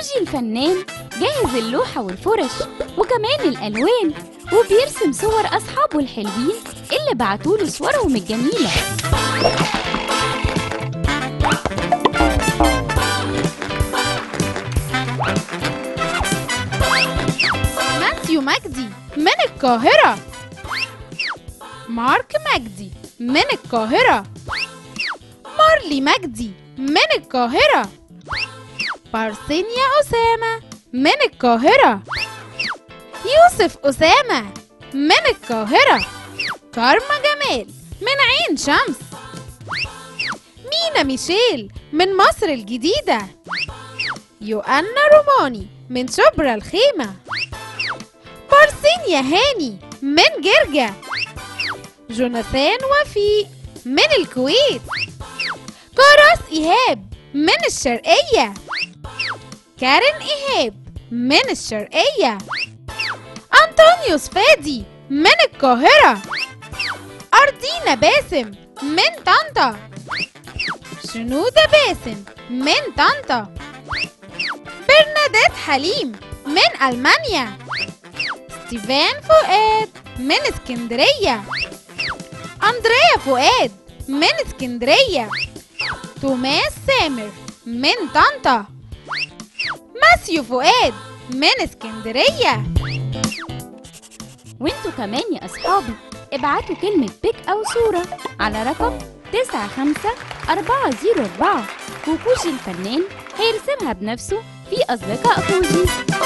كوجي الفنان جاهز اللوحة والفرش وكمان الألوان، وبيرسم صور أصحابه الحلوين اللي بعتوله صورهم الجميلة. ماثيو مجدي من القاهرة، مارك مجدي من القاهرة، مارلي مجدي من القاهرة، بارسينيا أسامة من القاهرة، يوسف أسامة من القاهرة، كارما جمال من عين شمس، مينا ميشيل من مصر الجديدة، يوأنا روماني من شبرا الخيمة، بارسينيا هاني من جرجة، جوناثان وفيق من الكويت، كراس إيهاب من الشرقية، كارين إيهاب من الشرقية، أنطونيوس فادي من القاهرة، أردينا باسم من طنطا، شنودة باسم من طنطا، برنادات حليم من ألمانيا، ستيفان فؤاد من اسكندرية، أندريا فؤاد من اسكندرية، توماس سامر من طنطا، ماسيو فؤاد من اسكندرية. وانتوا كمان يا أصحابي ابعتوا كلمة بيك أو صورة على رقم 95404 وكوجي الفنان هيرسمها بنفسه في أصدقاء كوجي.